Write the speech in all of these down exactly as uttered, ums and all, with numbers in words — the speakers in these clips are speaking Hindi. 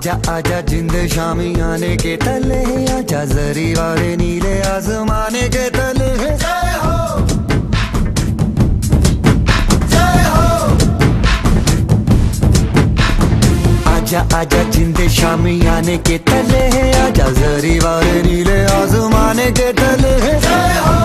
आजा आजा जिंद शामी आने के तले, आजा जरी वाले नीले आसमाने के तले। जय हो जय हो। आजा आजा जिंद शामी आने के तले, आजा जरी वाले नीले आसमाने के तले। जय हो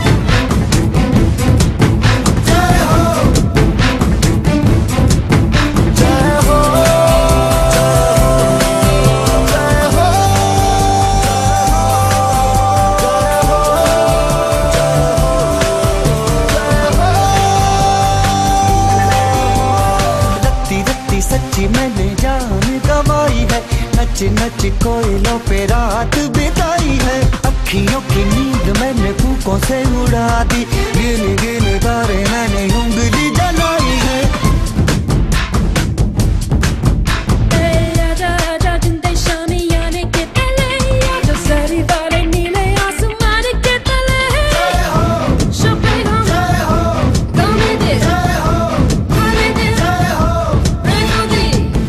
सच्ची मैंने जान गवाई है, नच नच कोयलों पे रात बिताई है। अखियों की नींद मैंने फूकों से उड़ा दी, गिन गिन तारे मैंने उंगली जलाई है। आजा आजा जिंदे शामी आने के तले, आजा जरी वाले नीले आसमान के तले। जय हो शोपेगा, जय हो गाने दे, जय हो गाने दे, जय हो रेनो दी।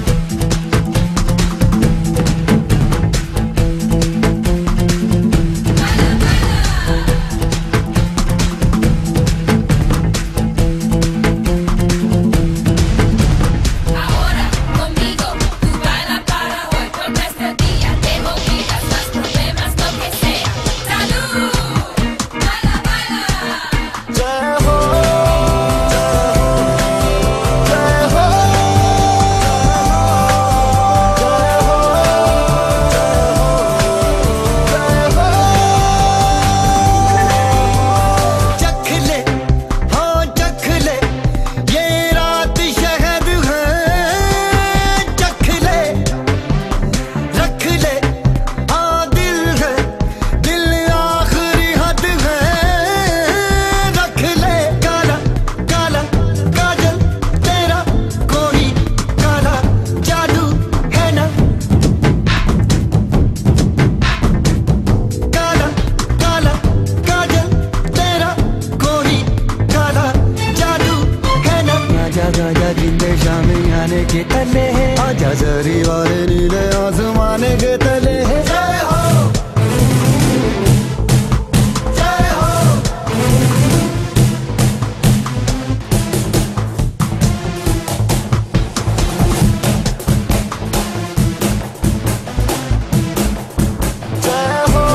आजा जिंदे शामी आने के तले, आजा जरी वाले नीले आसमाने के तले। जय हो जय हो। जय हो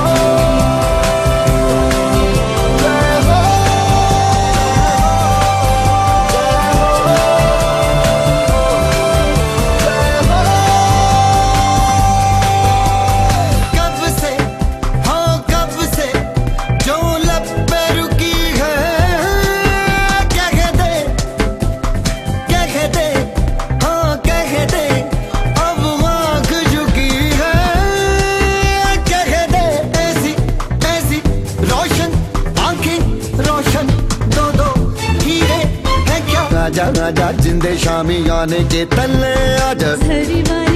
जय हो। आजा आजा जिंदे शामी आने के तले, आजा जरी वाले